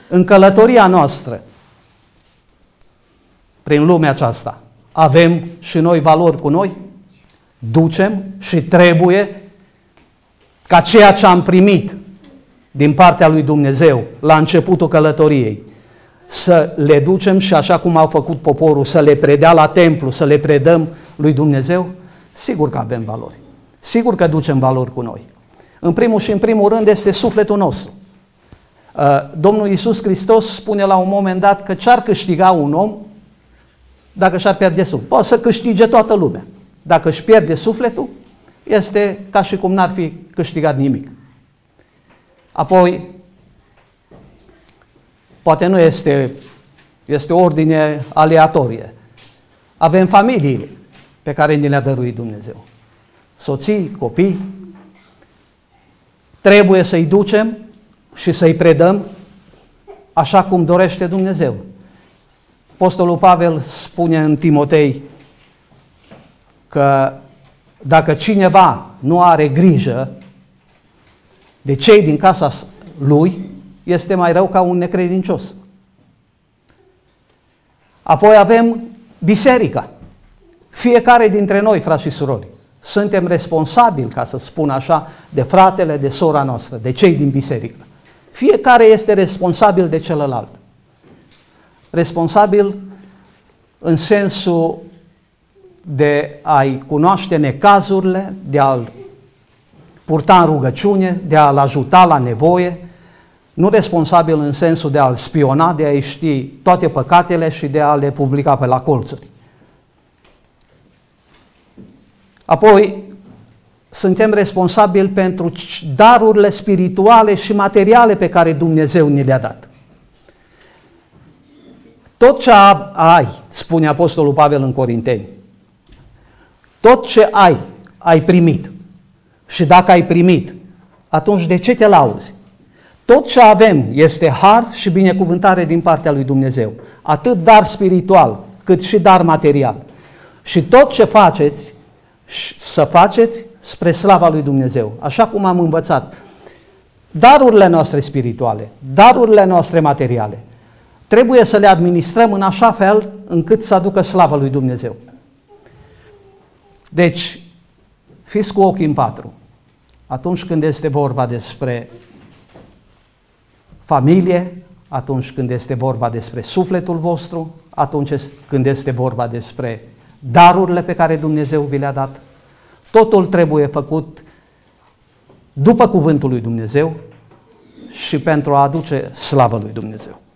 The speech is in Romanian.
în călătoria noastră prin lumea aceasta, avem și noi valori cu noi? Ducem și trebuie ca ceea ce am primit din partea lui Dumnezeu la începutul călătoriei să le ducem și așa cum au făcut poporul, să le predea la templu, să le predăm lui Dumnezeu? Sigur că avem valori. Sigur că ducem valori cu noi. În primul și în primul rând este sufletul nostru. Domnul Iisus Hristos spune la un moment dat că ce-ar câștiga un om dacă și-ar pierde sufletul. Poate să câștige toată lumea. Dacă își pierde sufletul, este ca și cum n-ar fi câștigat nimic. Apoi, poate nu este o ordine aleatorie. Avem familiile pe care ni le-a dăruit Dumnezeu. Soții, copii, trebuie să-i ducem și să-i predăm așa cum dorește Dumnezeu. Apostolul Pavel spune în Timotei că dacă cineva nu are grijă de cei din casa lui, este mai rău ca un necredincios. Apoi avem biserica. Fiecare dintre noi, frați și surori, suntem responsabili, ca să spun așa, de fratele, de sora noastră, de cei din biserică. Fiecare este responsabil de celălalt. Responsabil în sensul de a-i cunoaște necazurile, de a-l purta în rugăciune, de a-l ajuta la nevoie, nu responsabil în sensul de a-l spiona, de a-i ști toate păcatele și de a le publica pe la colțuri. Apoi, suntem responsabili pentru darurile spirituale și materiale pe care Dumnezeu ni le-a dat. Tot ce ai, spune Apostolul Pavel în Corinteni, tot ce ai primit. Și dacă ai primit, atunci de ce te lauzi? Tot ce avem este har și binecuvântare din partea lui Dumnezeu. Atât dar spiritual, cât și dar material. Și tot ce faceți, să faceți spre slava lui Dumnezeu. Așa cum am învățat. Darurile noastre spirituale, darurile noastre materiale, trebuie să le administrăm în așa fel încât să aducă slava lui Dumnezeu. Deci, fiți cu ochii în patru. Atunci când este vorba despre familie, atunci când este vorba despre sufletul vostru, atunci când este vorba despre darurile pe care Dumnezeu vi le-a dat, totul trebuie făcut după cuvântul lui Dumnezeu și pentru a aduce slavă lui Dumnezeu.